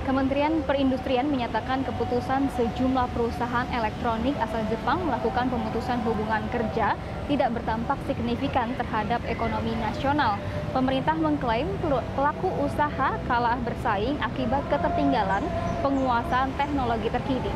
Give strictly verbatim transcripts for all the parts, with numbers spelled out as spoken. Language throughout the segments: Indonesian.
Kementerian Perindustrian menyatakan keputusan sejumlah perusahaan elektronik asal Jepang melakukan pemutusan hubungan kerja tidak berdampak signifikan terhadap ekonomi nasional. Pemerintah mengklaim pelaku usaha kalah bersaing akibat ketertinggalan penguasaan teknologi terkini.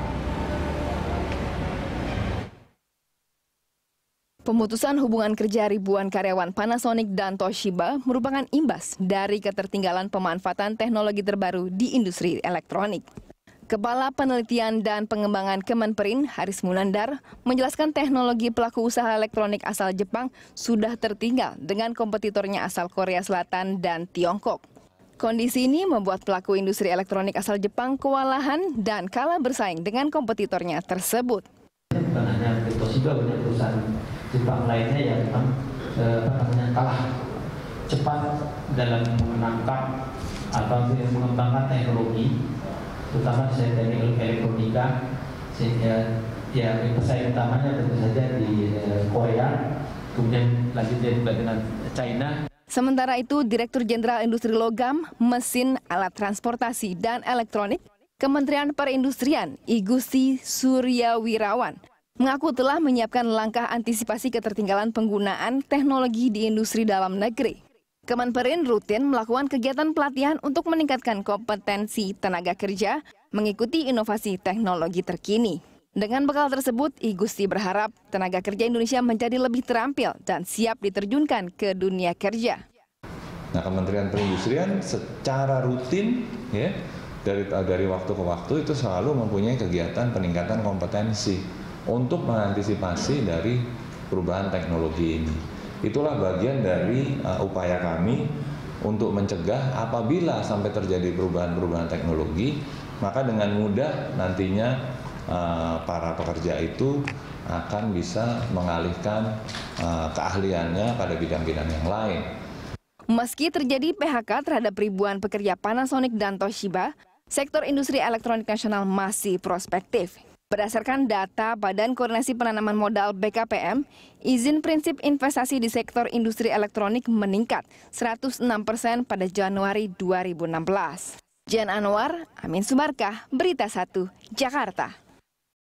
Pemutusan hubungan kerja ribuan karyawan Panasonic dan Toshiba merupakan imbas dari ketertinggalan pemanfaatan teknologi terbaru di industri elektronik. Kepala Penelitian dan Pengembangan Kemenperin, Haris Munandar, menjelaskan teknologi pelaku usaha elektronik asal Jepang sudah tertinggal dengan kompetitornya asal Korea Selatan dan Tiongkok. Kondisi ini membuat pelaku industri elektronik asal Jepang kewalahan dan kalah bersaing dengan kompetitornya tersebut. Bukan hanya Toshiba, banyak perusahaan Jepang lainnya yang memang eh, apa namanya kalah cepat dalam menangkap atau mengembangkan teknologi, terutama di sektor elektronika, sehingga ya pesaing utamanya tentu saja di eh, Korea, kemudian lanjutnya juga dengan China. Sementara itu, Direktur Jenderal Industri Logam, Mesin, Alat Transportasi, dan Elektronik, Kementerian Perindustrian, I Gusti Suryawirawan, mengaku telah menyiapkan langkah antisipasi ketertinggalan penggunaan teknologi di industri dalam negeri. Kemenperin rutin melakukan kegiatan pelatihan untuk meningkatkan kompetensi tenaga kerja, mengikuti inovasi teknologi terkini. Dengan bekal tersebut, I Gusti berharap tenaga kerja Indonesia menjadi lebih terampil dan siap diterjunkan ke dunia kerja. Nah, Kementerian Perindustrian secara rutin ya dari dari waktu ke waktu itu selalu mempunyai kegiatan peningkatan kompetensi untuk mengantisipasi dari perubahan teknologi ini. Itulah bagian dari uh, upaya kami untuk mencegah apabila sampai terjadi perubahan-perubahan teknologi, maka dengan mudah nantinya uh, para pekerja itu akan bisa mengalihkan uh, keahliannya pada bidang-bidang yang lain. Meski terjadi P H K terhadap ribuan pekerja Panasonic dan Toshiba, sektor industri elektronik nasional masih prospektif. Berdasarkan data Badan Koordinasi Penanaman Modal B K P M, izin prinsip investasi di sektor industri elektronik meningkat seratus enam persen pada Januari dua ribu enam belas. Jen Anwar, Amin Sumarkah, Berita Satu, Jakarta.